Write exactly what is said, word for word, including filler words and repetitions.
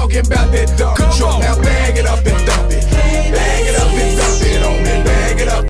talking about that dumb truck. Now bag it up and